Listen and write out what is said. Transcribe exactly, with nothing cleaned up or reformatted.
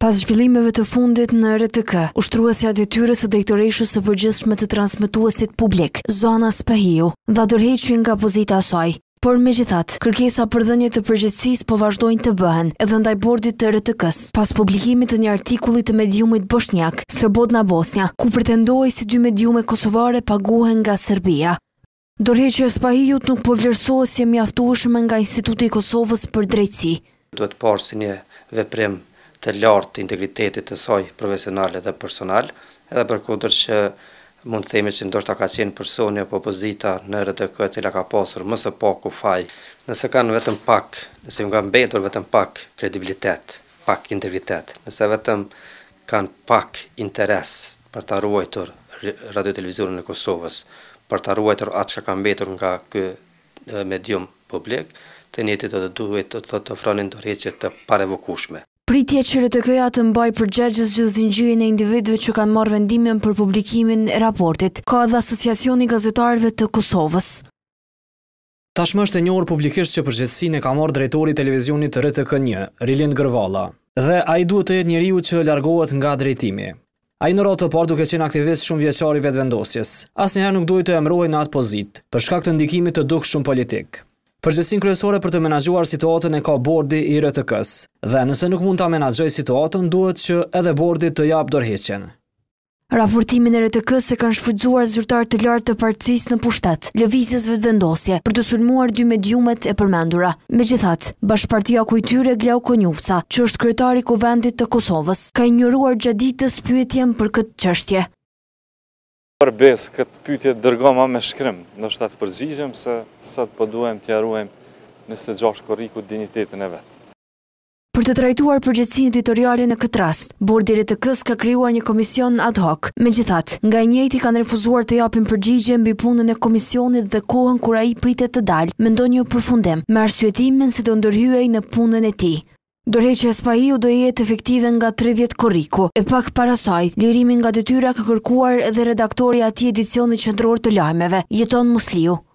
Pas zhvillimeve të fundit në R T K, ushtruesja e detyrës së drejtoreshës së përgjithshme të transmetuesit publik, Zona Spahiu, dha dorëheqje nga pozita e saj. Por megjithatë, kërkesa për dhënie të përgjegjësisë po vazhdojnë të bëhen, edhe ndaj bordit të R T K-s, pas publikimit të një artikulli të mediumit bosnjak, Slobodna Bosnja, ku pretendoi si dy mediume kosovare paguhen nga Serbia. Dorëheqja e Spahiut nuk po vlerësohet si e mjaftueshme nga Instituti i Kosovës për Drejtësi. Duhet parë si një veprim të lartë të integritetit të saj profesionale dhe personal, edhe përkundër që mund të themi që ndoshta ka qenë personi apo opozita në R T K e cila ka pasur më së paku faj, nëse kanë vetëm pak, nëse nga mbetur vetëm pak kredibilitet, pak integritet, nëse vetëm kanë pak interes për ta ruajtur radio televizionin e Kosovës, për ta ruajtur atë që ka mbetur nga ky medium publik, të njëjtit edhe duhet të thotë ofronin dorëheqje të parevokueshme. Pritje që R T K-ja të mbajë përgjegjës gjithë zinxhirin e individëve që kanë marrë vendimin për publikimin e raportit, ka edhe Asociacioni i Gazetarëve të Kosovës. Tashmë është e njohur publikisht që përgjegjësinë e ka marrë drejtori i televizionit R T K një, Rilind Gërvalla, dhe ai duhet të jetë njeriu që largohet nga drejtimi. Ai në radhë të parë duke qenë aktivist shumë vjeçar i vetëvendosjes, asnjëherë nuk duhet të emërohej në atë pozitë, për shkak të ndikimit të dukshëm politik. Përgjegjësinë kryesore për të menaxhuar situatën e ka bordi i R T K-s, dhe nëse nuk mund ta menaxhojë situatën, duhet që edhe bordi të jap dorëheqjen. Raportimin e R T K-s e kanë shfrytzuar zyrtar të lartë të partisë në pushtet, lëvizjes vetëvendosje, për të sulmuar dy mediumet e përmendura. Megjithatë, Bashpartia Kujtyre Glau Konjufca, që është kryetari i Kuvendit të Kosovës, ka injoruar gjatë ditës pyetjen për këtë çështje. Përbes këtë pyetje dërgoma me shkrim, ndoshta të përgjigjem se sot po duhem t'ia ruajmë njëzet e gjashtë korrikut dinjitetin e vet. Për të trajtuar përgjegjësinë editoriale në këtë rast, bordi i R T K-s ka krijuar një komision ad hoc. Megjithatë, nga i njëjti kanë refuzuar të japin përgjigje mbi punën e komisionit dhe kohën kur ai pritet të dalë me ndonjë përfundim, me arsyetimin se do ndërhyej në punën e tij. Dorëheqja e Spahiu do jetë efektive nga tridhjetë korriku. E pak para saj, lirimin nga detyra ka kërkuar edhe redaktori i atij edicioni qendror të lajmeve, Jeton Musliu.